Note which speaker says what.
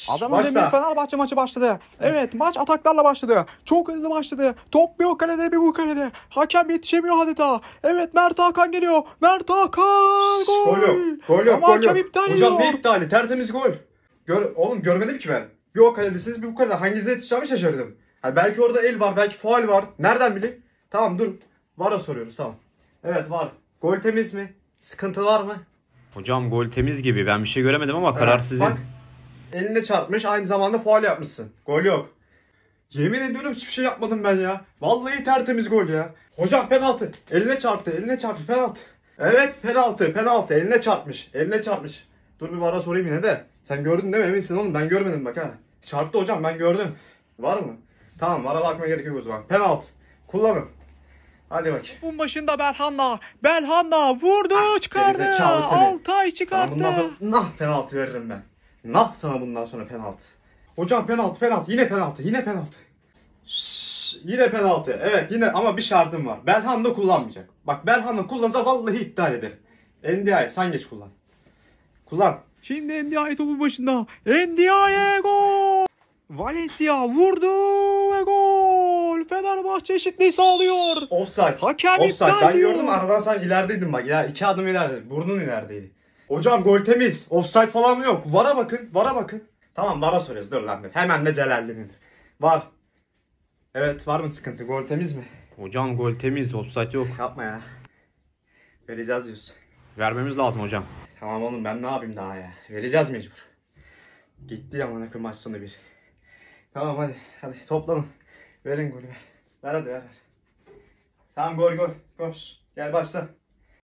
Speaker 1: Adana
Speaker 2: Başla.
Speaker 1: Demir Fenerbahçe maçı başladı. Evet, maç ataklarla başladı. Çok hızlı başladı. Top bir o kalede bir bu kalede. Hakem yetişemiyor adeta. Evet, Mert Hakan geliyor. Mert Hakan gol.
Speaker 2: Gol yok. Gol yok.
Speaker 1: Ama
Speaker 2: Gol
Speaker 1: hakem
Speaker 2: yok.
Speaker 1: iptal
Speaker 2: Hocam
Speaker 1: ediyor.
Speaker 2: ne iptali? Tertemiz gol. Oğlum görmedim ki ben. Bir o kaledesiniz bir bu kalede. Hanginize yetişeceğimi şaşırdım. Hani belki orada el var, belki faul var. Nereden bileyim? Tamam dur. VAR'a soruyoruz tamam. Evet var. Gol temiz mi? Sıkıntı var mı?
Speaker 3: Hocam gol temiz gibi. Ben bir şey göremedim ama karar sizin.
Speaker 2: Bak eline çarpmış aynı zamanda faul yapmışsın. Gol yok. Yemin ediyorum hiçbir şey yapmadım ben ya. Vallahi tertemiz gol ya. Hocam penaltı. Eline çarptı. Eline çarptı penaltı. Evet penaltı. Penaltı. Eline çarpmış. Eline çarpmış. Dur bir VAR'a sorayım yine de. Sen gördün değil mi? Eminsin oğlum. Ben görmedim bak ha. Çarptı hocam ben gördüm. Var mı? Tamam VAR'a bakmaya gerek yok o zaman. Penaltı. Kullanın. Hadi bak.
Speaker 1: Topun başında Belhanda. Belhanda vurdu, çıkardı.
Speaker 2: gerizekalı seni.
Speaker 1: Altay
Speaker 2: Sana
Speaker 1: çıkarttı.
Speaker 2: bundan sonra penaltı veririm ben. Sana bundan sonra penaltı. Hocam penaltı penaltı yine penaltı yine penaltı. Yine penaltı. Evet yine ama bir şartım var. Belhanda kullanmayacak. Bak Belhanda kullansa vallahi iptal ederim. NDI sen geç kullan. Kullan.
Speaker 1: Şimdi Ndiaye topun başında. Ndiaye gol. Valencia vurdu ve gol. Fenerbahçe eşitliği sağlıyor.
Speaker 2: Offside.
Speaker 1: Hakem
Speaker 2: Offside.
Speaker 1: iptal
Speaker 2: Ben
Speaker 1: diyor.
Speaker 2: gördüm aradan sen ilerideydin bak. Ya 2 adım ileride. Burnun ilerideydi. Hocam gol temiz. Offside falan yok. VAR'a bakın. VAR'a bakın. Tamam VAR'a soruyoruz. Dur lan. Hemen de Celal'dinin. Var. Evet var mı sıkıntı? Gol temiz mi?
Speaker 3: Hocam gol temiz. Offside yok.
Speaker 2: Yapma ya. Vereceğiz diyorsun.
Speaker 3: Vermemiz lazım hocam.
Speaker 2: Tamam oğlum ben ne yapayım daha ya. Vereceğiz mecbur. Gitti ya manakı maç sonu bir. Tamam hadi. Hadi toplanın. Verin golü ver. Ver hadi ver. Tamam gol. Gol. Gel başla.